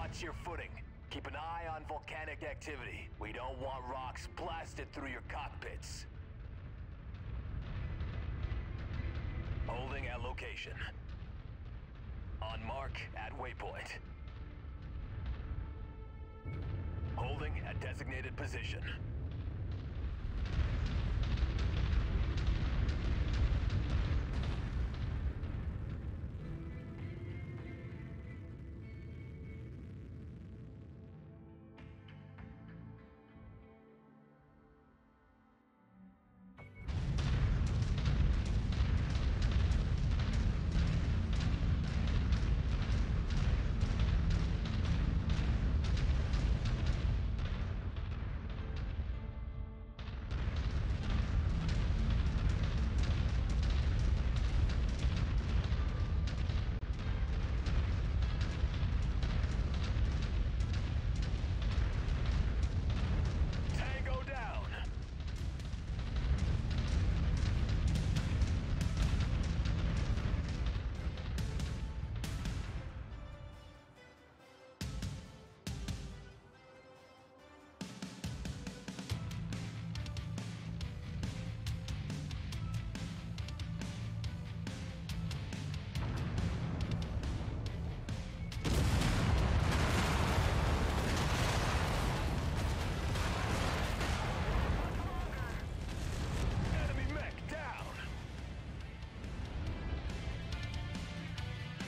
Watch your footing. Keep an eye on volcanic activity. We don't want rocks blasted through your cockpits. Holding at location. On mark at waypoint. Holding at designated position.